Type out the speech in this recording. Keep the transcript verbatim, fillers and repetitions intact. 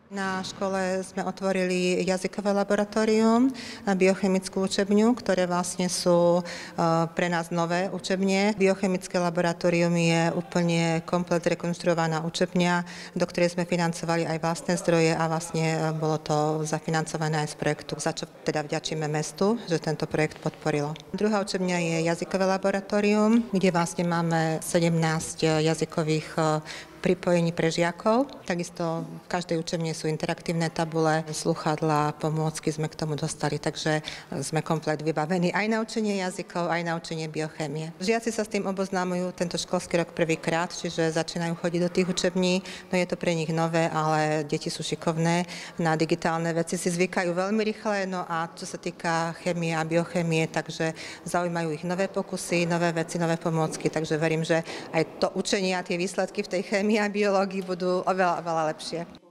Na škole sme otvorili jazykové laboratórium, biochemickú učebňu, ktoré vlastne sú pre nás nové učebne. Biochemické laboratórium je úplne komplet rekonštruovaná učebňa, do ktorej sme financovali aj vlastné zdroje a vlastne bolo to zafinancované aj z projektu, za čo teda vďačíme mestu, že tento projekt podporilo. Druhá učebňa je jazykové laboratórium, kde vlastne máme sedemnásť jazykových pripojení pre žiakov. Takisto v každej učebne sú interaktívne tabule, slúchadlá, pomôcky sme k tomu dostali, takže sme komplet vybavení aj na učenie jazykov, aj na učenie biochémie. Žiaci sa s tým oboznámujú tento školský rok prvýkrát, čiže začínajú chodiť do tých učební. No je to pre nich nové, ale deti sú šikovné. Na digitálne veci si zvykajú veľmi rýchle, no a čo sa týka chémie a biochémie, takže zaujímajú ich nové pokusy, nové veci, nové pomôcky, takže verím, že aj to učenie a tie výsledky v tej chémii a biológii budú oveľa, oveľa lepšie.